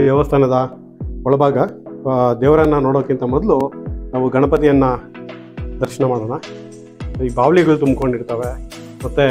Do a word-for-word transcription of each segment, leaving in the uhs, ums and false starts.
ದೇವಸ್ಥಾನದ ಒಳಭಾಗ ದೇವರನ್ನ ನೋಡೋಕ್ಕಿಂತ ಮೊದಲು ನಾವು ಗಣಪತಿಯನ್ನ ದರ್ಶನ ಮಾಡೋಣ. ಈ ಬಾವಲಿಗಳು ತುಂಬಿಕೊಂಡಿರ್ತವೆ, ಮತ್ತು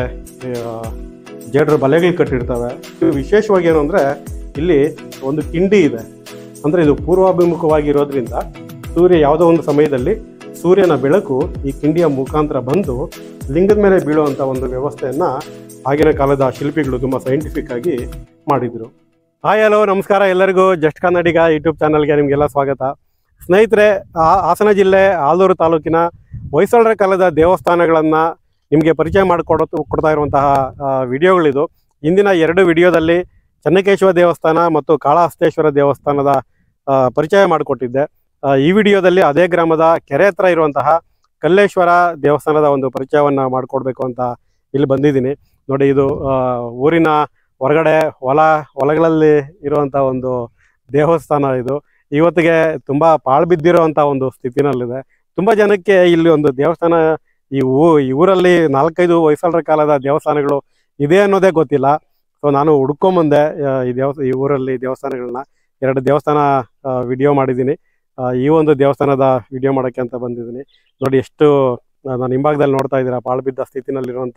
ಜೇಡ್ರ ಬಲೆಗಳು ಕಟ್ಟಿರ್ತವೆ. ವಿಶೇಷವಾಗಿ ಏನು ಅಂದರೆ ಇಲ್ಲಿ ಒಂದು ಕಿಂಡಿ ಇದೆ. ಅಂದರೆ ಇದು ಪೂರ್ವಾಭಿಮುಖವಾಗಿರೋದ್ರಿಂದ ಸೂರ್ಯ ಯಾವುದೋ ಒಂದು ಸಮಯದಲ್ಲಿ ಸೂರ್ಯನ ಬೆಳಕು ಈ ಕಿಂಡಿಯ ಮುಖಾಂತರ ಬಂದು ಲಿಂಗದ ಮೇಲೆ ಬೀಳುವಂಥ ಒಂದು ವ್ಯವಸ್ಥೆಯನ್ನು ಆಗಿನ ಕಾಲದ ಶಿಲ್ಪಿಗಳು ತುಂಬ ಸೈಂಟಿಫಿಕ್ ಆಗಿ ಮಾಡಿದರು. ಹಾಯ್ ಹಲೋ ನಮಸ್ಕಾರ ಎಲ್ಲರಿಗೂ. ಜಸ್ಟ್ ಕನ್ನಡಿಗ ಯೂಟ್ಯೂಬ್ ಚಾನಲ್ಗೆ ನಿಮಗೆಲ್ಲ ಸ್ವಾಗತ. ಸ್ನೇಹಿತರೆ, ಹಾಸನ ಜಿಲ್ಲೆ ಆಲೂರು ತಾಲೂಕಿನ ಹೊಯ್ಸಳರ ಕಾಲದ ದೇವಸ್ಥಾನಗಳನ್ನು ನಿಮಗೆ ಪರಿಚಯ ಮಾಡಿಕೊಡೋ ಕೊಡ್ತಾ ಇರುವಂತಹ ವಿಡಿಯೋಗಳಿದು. ಇಂದಿನ ಎರಡು ವಿಡಿಯೋದಲ್ಲಿ ಚೆನ್ನಕೇಶವ ದೇವಸ್ಥಾನ ಮತ್ತು ಕಾಳಹಸ್ತೇಶ್ವರ ದೇವಸ್ಥಾನದ ಪರಿಚಯ ಮಾಡಿಕೊಟ್ಟಿದ್ದೆ. ಈ ವಿಡಿಯೋದಲ್ಲಿ ಅದೇ ಗ್ರಾಮದ ಕೆರೆ ಹತ್ರ ಇರುವಂತಹ ಕಲ್ಲೇಶ್ವರ ದೇವಸ್ಥಾನದ ಒಂದು ಪರಿಚಯವನ್ನು ಮಾಡಿಕೊಡ್ಬೇಕು ಅಂತ ಇಲ್ಲಿ ಬಂದಿದ್ದೀನಿ. ನೋಡಿ, ಇದು ಊರಿನ ಹೊರಗಡೆ ಹೊಲ ಹೊಲಗಳಲ್ಲಿ ಇರುವಂಥ ಒಂದು ದೇವಸ್ಥಾನ. ಇದು ಇವತ್ತಿಗೆ ತುಂಬ ಪಾಳು ಬಿದ್ದಿರೋವಂಥ ಒಂದು ಸ್ಥಿತಿನಲ್ಲಿದೆ. ತುಂಬ ಜನಕ್ಕೆ ಇಲ್ಲಿ ಒಂದು ದೇವಸ್ಥಾನ, ಈ ಊ ಈ ಊರಲ್ಲಿ ನಾಲ್ಕೈದು ಹೊಯ್ಸಳರ ಕಾಲದ ದೇವಸ್ಥಾನಗಳು ಇದೆ ಅನ್ನೋದೇ ಗೊತ್ತಿಲ್ಲ. ಸೊ ನಾನು ಹುಡ್ಕೊಂಬಂದೆ ಈ ದೇವಸ್ ಈ ಊರಲ್ಲಿ ದೇವಸ್ಥಾನಗಳನ್ನ. ಎರಡು ದೇವಸ್ಥಾನ ವಿಡಿಯೋ ಮಾಡಿದ್ದೀನಿ. ಈ ಒಂದು ದೇವಸ್ಥಾನದ ವಿಡಿಯೋ ಮಾಡೋಕ್ಕೆ ಅಂತ ಬಂದಿದ್ದೀನಿ. ನೋಡಿ, ಎಷ್ಟು ನಾನು ಹಿಂಭಾಗದಲ್ಲಿ ನೋಡ್ತಾ ಇದ್ದೀರಾ, ಪಾಳು ಬಿದ್ದ ಸ್ಥಿತಿನಲ್ಲಿರುವಂಥ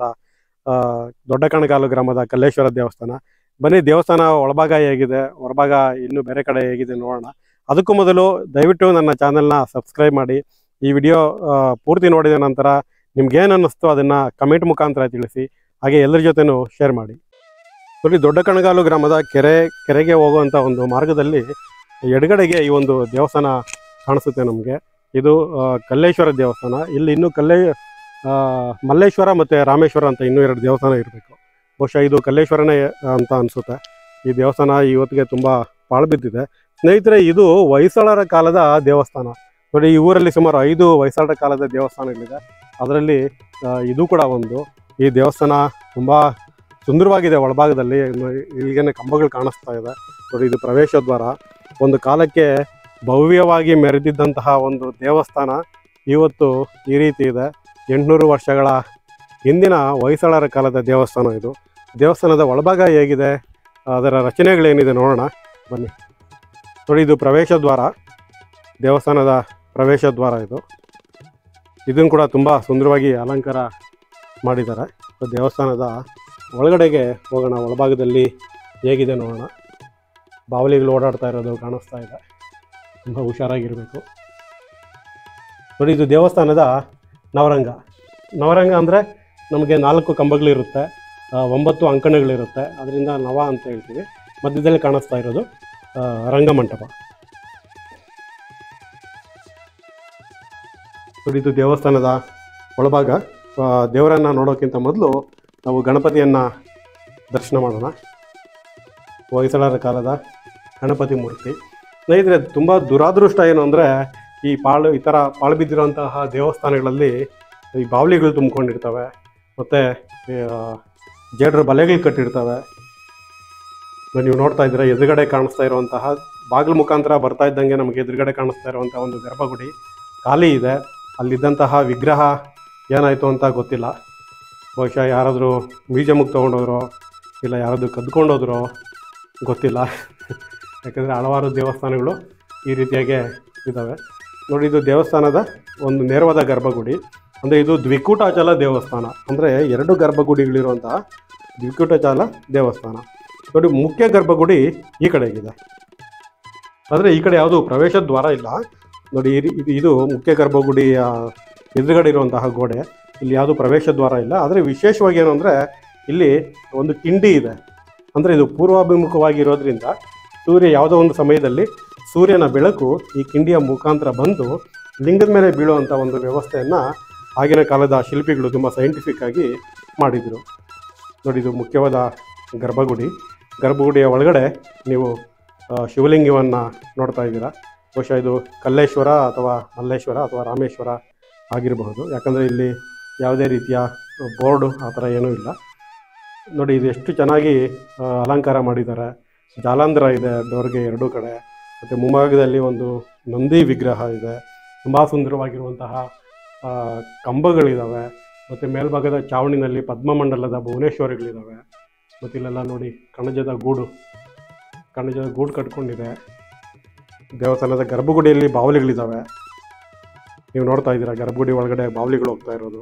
ದೊಡ್ಡ ಕಣಗಾಲು ಗ್ರಾಮದ ಕಲ್ಲೇಶ್ವರ ದೇವಸ್ಥಾನ. ಬನ್ನಿ, ದೇವಸ್ಥಾನ ಒಳಭಾಗ ಹೇಗಿದೆ, ಹೊರಭಾಗ ಇನ್ನೂ ಬೇರೆ ಕಡೆ ಹೇಗಿದೆ ನೋಡೋಣ. ಅದಕ್ಕೂ ಮೊದಲು ದಯವಿಟ್ಟು ನನ್ನ ಚಾನಲ್ನ ಸಬ್ಸ್ಕ್ರೈಬ್ ಮಾಡಿ. ಈ ವಿಡಿಯೋ ಪೂರ್ತಿ ನೋಡಿದ ನಂತರ ನಿಮ್ಗೇನು ಅನ್ನಿಸ್ತು ಅದನ್ನು ಕಮೆಂಟ್ ಮುಖಾಂತರ ತಿಳಿಸಿ. ಹಾಗೆ ಎಲ್ಲರ ಜೊತೆನೂ ಶೇರ್ ಮಾಡಿ. ನೋಡಿ, ದೊಡ್ಡ ಕಣಗಾಲು ಗ್ರಾಮದ ಕೆರೆ ಕೆರೆಗೆ ಹೋಗುವಂಥ ಒಂದು ಮಾರ್ಗದಲ್ಲಿ ಎಡಗಡೆಗೆ ಈ ಒಂದು ದೇವಸ್ಥಾನ ಕಾಣಿಸುತ್ತೆ ನಮಗೆ. ಇದು ಕಲ್ಲೇಶ್ವರ ದೇವಸ್ಥಾನ. ಇಲ್ಲಿ ಇನ್ನೂ ಕಲ್ಲೇ ಮಲ್ಲೇಶ್ವರ ಮತ್ತು ರಾಮೇಶ್ವರ ಅಂತ ಇನ್ನೂ ಎರಡು ದೇವಸ್ಥಾನ ಇರಬೇಕು. ಬಹುಶಃ ಇದು ಕಲ್ಲೇಶ್ವರನೇ ಅಂತ ಅನಿಸುತ್ತೆ. ಈ ದೇವಸ್ಥಾನ ಇವತ್ತಿಗೆ ತುಂಬ ಪಾಳು ಬಿದ್ದಿದೆ. ಸ್ನೇಹಿತರೆ, ಇದು ಹೊಯ್ಸಳರ ಕಾಲದ ದೇವಸ್ಥಾನ. ನೋಡಿ, ಈ ಊರಲ್ಲಿ ಸುಮಾರು ಐದು ಹೊಯ್ಸಳರ ಕಾಲದ ದೇವಸ್ಥಾನಗಳಿದೆ. ಅದರಲ್ಲಿ ಇದು ಕೂಡ ಒಂದು. ಈ ದೇವಸ್ಥಾನ ತುಂಬ ಸುಂದರವಾಗಿದೆ. ಒಳಭಾಗದಲ್ಲಿ ಇಲ್ಲಿಗೆ ಕಂಬಗಳು ಕಾಣಿಸ್ತಾ ಇದೆ. ನೋಡಿ, ಇದು ಪ್ರವೇಶ ದ್ವಾರ. ಒಂದು ಕಾಲಕ್ಕೆ ಭವ್ಯವಾಗಿ ಮೆರೆದಿದ್ದಂತಹ ಒಂದು ದೇವಸ್ಥಾನ ಇವತ್ತು ಈ ರೀತಿ ಇದೆ. ಎಂಟುನೂರು ವರ್ಷಗಳ ಹಿಂದಿನ ಹೊಯ್ಸಳರ ಕಾಲದ ದೇವಸ್ಥಾನ ಇದು. ದೇವಸ್ಥಾನದ ಒಳಭಾಗ ಹೇಗಿದೆ, ಅದರ ರಚನೆಗಳೇನಿದೆ ನೋಡೋಣ ಬನ್ನಿ. ನೋಡಿ, ಇದು ಪ್ರವೇಶ ದ್ವಾರ, ದೇವಸ್ಥಾನದ ಪ್ರವೇಶ ದ್ವಾರ ಇದು. ಇದನ್ನು ಕೂಡ ತುಂಬ ಸುಂದರವಾಗಿ ಅಲಂಕಾರ ಮಾಡಿದ್ದಾರೆ. ದೇವಸ್ಥಾನದ ಒಳಗಡೆಗೆ ಹೋಗೋಣ. ಒಳಭಾಗದಲ್ಲಿ ಹೇಗಿದೆ ನೋಡೋಣ. ಬಾವಲಿಗಳು ಓಡಾಡ್ತಾ ಇರೋದು ಕಾಣಿಸ್ತಾ ಇದೆ. ತುಂಬ ಹುಷಾರಾಗಿರಬೇಕು. ನೋಡಿ, ಇದು ದೇವಸ್ಥಾನದ ನವರಂಗ. ನವರಂಗ ಅಂದರೆ ನಮಗೆ ನಾಲ್ಕು ಕಂಬಗಳಿರುತ್ತೆ, ಒಂಬತ್ತು ಅಂಕಣಗಳಿರುತ್ತೆ. ಅದರಿಂದ ನವ ಅಂತ ಹೇಳ್ತೀವಿ. ಮಧ್ಯದಲ್ಲಿ ಕಾಣಿಸ್ತಾ ಇರೋದು ರಂಗಮಂಟಪ. ನೋಡಿ, ಇದು ದೇವಸ್ಥಾನದ ಒಳಭಾಗ. ದೇವರನ್ನು ನೋಡೋಕ್ಕಿಂತ ಮೊದಲು ನಾವು ಗಣಪತಿಯನ್ನು ದರ್ಶನ ಮಾಡೋಣ. ಹೊಯ್ಸಳರ ಕಾಲದ ಗಣಪತಿ ಮೂರ್ತಿ. ಸ್ನೇಹಿತರೆ, ತುಂಬ ದುರಾದೃಷ್ಟ ಏನು ಅಂದರೆ ಈ ಪಾಳು ಈ ಥರ ಪಾಳು ಬಿದ್ದಿರೋಂತಹ ದೇವಸ್ಥಾನಗಳಲ್ಲಿ ಈ ಬಾವಲಿಗಳು ತುಂಬಿಕೊಂಡಿರ್ತವೆ, ಮತ್ತು ಜೇಡ್ರ ಬಲೆಗಳು ಕಟ್ಟಿರ್ತವೆ. ನೀವು ನೋಡ್ತಾ ಇದ್ದೀರಾ, ಎದುರುಗಡೆ ಕಾಣಿಸ್ತಾ ಇರುವಂತಹ ಬಾಗಿಲು ಮುಖಾಂತರ ಬರ್ತಾ ಇದ್ದಂಗೆ ನಮಗೆ ಎದುರುಗಡೆ ಕಾಣಿಸ್ತಾ ಇರುವಂಥ ಒಂದು ಗರ್ಭಗುಡಿ ಖಾಲಿ ಇದೆ. ಅಲ್ಲಿದ್ದಂತಹ ವಿಗ್ರಹ ಏನಾಯಿತು ಅಂತ ಗೊತ್ತಿಲ್ಲ. ಬಹುಶಃ ಯಾರಾದರೂ ಮ್ಯೂಸಿಯಮ್ಗೆ ತೊಗೊಂಡೋದ್ರೋ ಇಲ್ಲ ಯಾರಾದರೂ ಕದ್ಕೊಂಡೋದ್ರೋ ಗೊತ್ತಿಲ್ಲ. ಯಾಕಂದರೆ ಹಲವಾರು ದೇವಸ್ಥಾನಗಳು ಈ ರೀತಿಯಾಗೆ ಇದ್ದಾವೆ. ನೋಡಿ, ಇದು ದೇವಸ್ಥಾನದ ಒಂದು ನೇರವಾದ ಗರ್ಭಗುಡಿ. ಅಂದರೆ ಇದು ದ್ವಿಕೂಟಾಚಲ ದೇವಸ್ಥಾನ. ಅಂದರೆ ಎರಡು ಗರ್ಭಗುಡಿಗಳಿರುವಂತಹ ದ್ವಿಕೂಟಾಚಲ ದೇವಸ್ಥಾನ. ನೋಡಿ, ಮುಖ್ಯ ಗರ್ಭಗುಡಿ ಈ ಕಡೆಗಿದೆ. ಆದರೆ ಈ ಕಡೆ ಯಾವುದೂ ಪ್ರವೇಶ ದ್ವಾರ ಇಲ್ಲ. ನೋಡಿ, ಇದು ಇದು ಮುಖ್ಯ ಗರ್ಭಗುಡಿಯ ಎದುರುಗಡೆ ಇರುವಂತಹ ಗೋಡೆ. ಇಲ್ಲಿ ಯಾವುದೂ ಪ್ರವೇಶ ದ್ವಾರ ಇಲ್ಲ. ಆದರೆ ವಿಶೇಷವಾಗಿ ಏನು ಅಂದರೆ ಇಲ್ಲಿ ಒಂದು ಕಿಂಡಿ ಇದೆ. ಅಂದರೆ ಇದು ಪೂರ್ವಾಭಿಮುಖವಾಗಿರೋದ್ರಿಂದ ಸೂರ್ಯ ಯಾವುದೋ ಒಂದು ಸಮಯದಲ್ಲಿ ಸೂರ್ಯನ ಬೆಳಕು ಈ ಕಿಂಡಿಯ ಮುಖಾಂತರ ಬಂದು ಲಿಂಗದ ಮೇಲೆ ಬೀಳುವಂಥ ಒಂದು ವ್ಯವಸ್ಥೆಯನ್ನು ಆಗಿನ ಕಾಲದ ಶಿಲ್ಪಿಗಳು ತುಂಬ ಸೈಂಟಿಫಿಕ್ ಆಗಿ ಮಾಡಿದರು. ನೋಡಿ, ಇದು ಮುಖ್ಯವಾದ ಗರ್ಭಗುಡಿ. ಗರ್ಭಗುಡಿಯ ಒಳಗಡೆ ನೀವು ಶಿವಲಿಂಗವನ್ನು ನೋಡ್ತಾ ಇದ್ದೀರಾ. ಬಹುಶಃ ಇದು ಕಲ್ಲೇಶ್ವರ ಅಥವಾ ಮಲ್ಲೇಶ್ವರ ಅಥವಾ ರಾಮೇಶ್ವರ ಆಗಿರಬಹುದು. ಯಾಕಂದರೆ ಇಲ್ಲಿ ಯಾವುದೇ ರೀತಿಯ ಬೋರ್ಡು ಆ ಥರ ಏನೂ ಇಲ್ಲ. ನೋಡಿ, ಇದು ಎಷ್ಟು ಚೆನ್ನಾಗಿ ಅಲಂಕಾರ ಮಾಡಿದ್ದಾರೆ. ಜಾಲಾಂಧ್ರ ಇದೆ ಡೋರ್ಗೆ ಎರಡೂ ಕಡೆ. ಮತ್ತು ಮುಂಭಾಗದಲ್ಲಿ ಒಂದು ನಂದಿ ವಿಗ್ರಹ ಇದೆ. ತುಂಬ ಸುಂದರವಾಗಿರುವಂತಹ ಕಂಬಗಳಿದ್ದಾವೆ. ಮತ್ತು ಮೇಲ್ಭಾಗದ ಚಾವಣಿನಲ್ಲಿ ಪದ್ಮಮಂಡಲದ ಭುವನೇಶ್ವರಿಗಳಿದ್ದಾವೆ. ಮತ್ತು ಇಲ್ಲೆಲ್ಲ ನೋಡಿ, ಕಣಜದ ಗೂಡು ಕಣ್ಣ ಜೊತೆ ಗೂಡು ಕಟ್ಕೊಂಡಿದೆ. ದೇವಸ್ಥಾನದ ಗರ್ಭಗುಡಿಯಲ್ಲಿ ಬಾವಲಿಗಳಿದ್ದಾವೆ. ನೀವು ನೋಡ್ತಾ ಇದ್ದೀರಾ ಗರ್ಭಗುಡಿ ಒಳಗಡೆ ಬಾವಲಿಗಳು ಹೋಗ್ತಾ ಇರೋದು.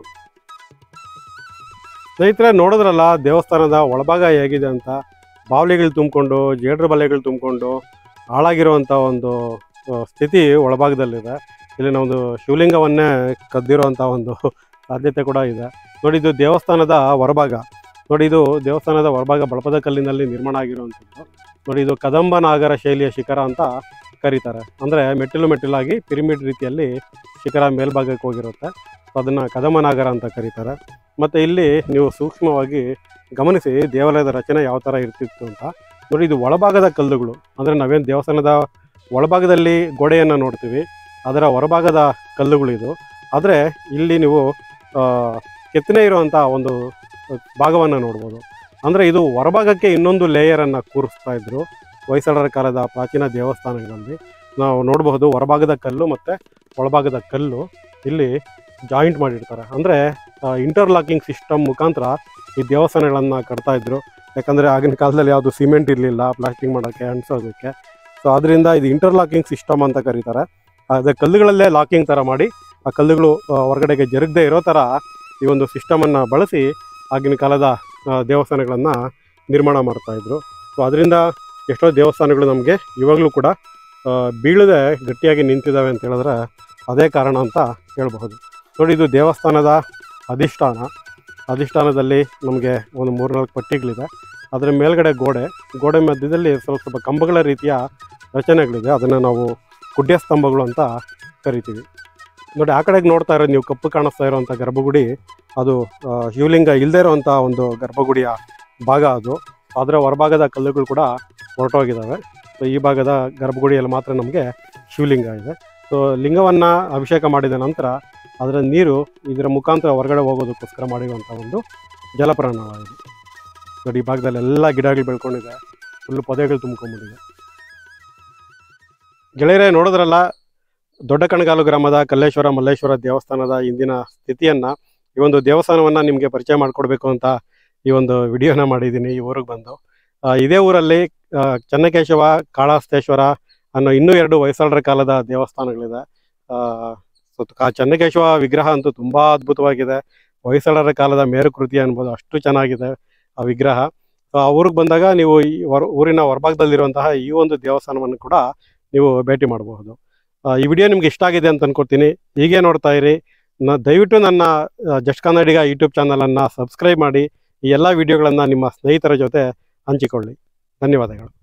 ಸ್ನೇಹಿತರೆ, ನೋಡಿದ್ರಲ್ಲ ದೇವಸ್ಥಾನದ ಒಳಭಾಗ ಹೇಗಿದೆ ಅಂತ. ಬಾವಲಿಗಳು ತುಂಬಿಕೊಂಡು, ಜೇಡ್ರ ಬಲೆಗಳು ತುಂಬಿಕೊಂಡು ಹಾಳಾಗಿರುವಂಥ ಒಂದು ಸ್ಥಿತಿ ಒಳಭಾಗದಲ್ಲಿದೆ. ಇಲ್ಲಿನ ಒಂದು ಶಿವಲಿಂಗವನ್ನೇ ಕದ್ದಿರೋವಂಥ ಒಂದು ಸಾಧ್ಯತೆ ಕೂಡ ಇದೆ. ನೋಡಿ, ಇದು ದೇವಸ್ಥಾನದ ಹೊರಭಾಗ. ನೋಡಿ, ಇದು ದೇವಸ್ಥಾನದ ಹೊರಭಾಗ ಬಳಪದ ಕಲ್ಲಿನಲ್ಲಿ ನಿರ್ಮಾಣ ಆಗಿರುವಂಥದ್ದು. ನೋಡಿ, ಇದು ಕದಂಬ ನಾಗರ ಶೈಲಿಯ ಶಿಖರ ಅಂತ ಕರೀತಾರೆ. ಅಂದರೆ ಮೆಟ್ಟಿಲು ಮೆಟ್ಟಿಲಾಗಿ ಪಿರಮಿಡ್ ರೀತಿಯಲ್ಲಿ ಶಿಖರ ಮೇಲ್ಭಾಗಕ್ಕೆ ಹೋಗಿರುತ್ತೆ. ಸೊ ಅದನ್ನು ಕದಂಬ ನಾಗರ ಅಂತ ಕರೀತಾರೆ. ಮತ್ತು ಇಲ್ಲಿ ನೀವು ಸೂಕ್ಷ್ಮವಾಗಿ ಗಮನಿಸಿ ದೇವಾಲಯದ ರಚನೆ ಯಾವ ಥರ ಇರ್ತಿತ್ತು ಅಂತ. ನೋಡಿ, ಇದು ಒಳಭಾಗದ ಕಲ್ಲುಗಳು. ಅಂದರೆ ನಾವೇನು ದೇವಸ್ಥಾನದ ಒಳಭಾಗದಲ್ಲಿ ಗೋಡೆಯನ್ನು ನೋಡ್ತೀವಿ, ಅದರ ಹೊರಭಾಗದ ಕಲ್ಲುಗಳಿದು. ಆದರೆ ಇಲ್ಲಿ ನೀವು ಕೆತ್ತನೆ ಇರುವಂಥ ಒಂದು ಭಾಗವನ್ನು ನೋಡ್ಬೋದು. ಅಂದರೆ ಇದು ಹೊರಭಾಗಕ್ಕೆ ಇನ್ನೊಂದು ಲೇಯರನ್ನು ಕೂರಿಸ್ತಾ ಇದ್ರು ಹೊಯ್ಸಳರ ಕಾಲದ ಪ್ರಾಚೀನ ದೇವಸ್ಥಾನಗಳಲ್ಲಿ. ನಾವು ನೋಡಬಹುದು ಹೊರಭಾಗದ ಕಲ್ಲು ಮತ್ತು ಒಳಭಾಗದ ಕಲ್ಲು ಇಲ್ಲಿ ಜಾಯಿಂಟ್ ಮಾಡಿರ್ತಾರೆ. ಅಂದರೆ ಇಂಟರ್ಲಾಕಿಂಗ್ ಸಿಸ್ಟಮ್ ಮುಖಾಂತರ ಈ ದೇವಸ್ಥಾನಗಳನ್ನು ಕಟ್ತಾ ಇದ್ರು. ಯಾಕಂದರೆ ಆಗಿನ ಕಾಲದಲ್ಲಿ ಯಾವುದು ಸಿಮೆಂಟ್ ಇರಲಿಲ್ಲ ಪ್ಲಾಸ್ಟಿಂಗ್ ಮಾಡೋಕ್ಕೆ, ಅಂಟಿಸೋದಕ್ಕೆ. ಸೊ ಅದರಿಂದ ಇದು ಇಂಟರ್ಲಾಕಿಂಗ್ ಸಿಸ್ಟಮ್ ಅಂತ ಕರೀತಾರೆ. ಅದೇ ಕಲ್ಲುಗಳಲ್ಲೇ ಲಾಕಿಂಗ್ ಥರ ಮಾಡಿ ಆ ಕಲ್ಲುಗಳು ಹೊರಗಡೆಗೆ ಜರುಗದೆ ಇರೋ ಥರ ಈ ಒಂದು ಸಿಸ್ಟಮನ್ನು ಬಳಸಿ ಆಗಿನ ಕಾಲದ ದೇವಸ್ಥಾನಗಳನ್ನು ನಿರ್ಮಾಣ ಮಾಡ್ತಾಯಿದ್ರು. ಸೊ ಅದರಿಂದ ಎಷ್ಟೋ ದೇವಸ್ಥಾನಗಳು ನಮಗೆ ಇವಾಗಲೂ ಕೂಡ ಬೀಳದೆ ಗಟ್ಟಿಯಾಗಿ ನಿಂತಿದ್ದಾವೆ ಅಂತ ಹೇಳಿದ್ರೆ ಅದೇ ಕಾರಣ ಅಂತ ಹೇಳ್ಬಹುದು. ನೋಡಿ, ಇದು ದೇವಸ್ಥಾನದ ಅಧಿಷ್ಠಾನ. ಅಧಿಷ್ಠಾನದಲ್ಲಿ ನಮಗೆ ಒಂದು ಮೂರ್ನಾಲ್ಕು ಪಟ್ಟಿಗಳಿದೆ. ಅದರ ಮೇಲ್ಗಡೆ ಗೋಡೆ ಗೋಡೆ ಮಧ್ಯದಲ್ಲಿ ಸ್ವಲ್ಪ ಸ್ವಲ್ಪ ಕಂಬಗಳ ರೀತಿಯ ರಚನೆಗಳಿದೆ. ಅದನ್ನು ನಾವು ಕುಡ್ಯ ಸ್ತಂಭಗಳು ಅಂತ ಕರಿತೀವಿ. ನೋಡಿ, ಆ ಕಡೆಗೆ ನೋಡ್ತಾ ಇರೋದು ನೀವು ಕಪ್ಪು ಕಾಣಿಸ್ತಾ ಇರೋವಂಥ ಗರ್ಭಗುಡಿ, ಅದು ಶಿವಲಿಂಗ ಇಲ್ಲದೇ ಇರೋವಂಥ ಒಂದು ಗರ್ಭಗುಡಿಯ ಭಾಗ. ಅದು ಅದರ ಹೊರಭಾಗದ ಕಲ್ಲುಗಳು ಕೂಡ ಹೊರಟೋಗಿದ್ದಾವೆ. ಸೊ ಈ ಭಾಗದ ಗರ್ಭಗುಡಿಯಲ್ಲಿ ಮಾತ್ರ ನಮಗೆ ಶಿವಲಿಂಗ ಇದೆ. ಸೊ ಲಿಂಗವನ್ನು ಅಭಿಷೇಕ ಮಾಡಿದ ನಂತರ ಅದರ ನೀರು ಇದರ ಮುಖಾಂತರ ಹೊರಗಡೆ ಹೋಗೋದಕ್ಕೋಸ್ಕರ ಮಾಡಿರುವಂಥ ಒಂದು ಜಲಪ್ರಾಣವ ಇದು. ನೋಡಿ, ಈ ಭಾಗದಲ್ಲಿ ಎಲ್ಲ ಗಿಡಗಳು ಬೆಳ್ಕೊಂಡಿದೆ, ಫುಲ್ಲು ಪೊದೆಗಳು ತುಂಬ್ಕೊಂಡ್ಬಿಟ್ಟಿದೆ. ಗೆಳೆಯರೇ, ನೋಡಿದ್ರಲ್ಲ ದೊಡ್ಡ ಕಣಗಾಲು ಗ್ರಾಮದ ಕಲ್ಲೇಶ್ವರ ಮಲ್ಲೇಶ್ವರ ದೇವಸ್ಥಾನದ ಇಂದಿನ ಸ್ಥಿತಿಯನ್ನು. ಈ ಒಂದು ದೇವಸ್ಥಾನವನ್ನು ನಿಮಗೆ ಪರಿಚಯ ಮಾಡಿಕೊಡ್ಬೇಕು ಅಂತ ಈ ಒಂದು ವಿಡಿಯೋನ ಮಾಡಿದ್ದೀನಿ ಈ ಊರಿಗೆ ಬಂದು. ಇದೇ ಊರಲ್ಲಿ ಚೆನ್ನಕೇಶವ, ಕಾಳಹಸ್ತೇಶ್ವರ ಅನ್ನೋ ಇನ್ನೂ ಎರಡು ಹೊಯ್ಸಳರ ಕಾಲದ ದೇವಸ್ಥಾನಗಳಿದೆ. ಸೊ ಚೆನ್ನಕೇಶವ ವಿಗ್ರಹ ಅಂತೂ ತುಂಬ ಅದ್ಭುತವಾಗಿದೆ. ಹೊಯ್ಸಳರ ಕಾಲದ ಮೇರುಕೃತಿ ಅನ್ಬೋದು, ಅಷ್ಟು ಚೆನ್ನಾಗಿದೆ ಆ ವಿಗ್ರಹ. ಆ ಊರಿಗೆ ಬಂದಾಗ ನೀವು ಈ ಹೊರ ಊರಿನ ಹೊರಭಾಗದಲ್ಲಿರುವಂತಹ ಈ ಒಂದು ದೇವಸ್ಥಾನವನ್ನು ಕೂಡ ನೀವು ಭೇಟಿ ಮಾಡಬಹುದು. ಈ ವಿಡಿಯೋ ನಿಮ್ಗೆ ಇಷ್ಟ ಆಗಿದೆ ಅಂತ ಅನ್ಕೊಡ್ತೀನಿ. ಹೀಗೆ ನೋಡ್ತಾ ಇರಿ. ನ ದಯವಿಟ್ಟು ನನ್ನ ಜಸ್ಟ್ ಕನ್ನಡಿಗ ಯೂಟ್ಯೂಬ್ ಚಾನಲನ್ನು ಸಬ್ಸ್ಕ್ರೈಬ್ ಮಾಡಿ ಈ ಎಲ್ಲ ವಿಡಿಯೋಗಳನ್ನು ನಿಮ್ಮ ಸ್ನೇಹಿತರ ಜೊತೆ ಹಂಚಿಕೊಳ್ಳಿ. ಧನ್ಯವಾದಗಳು.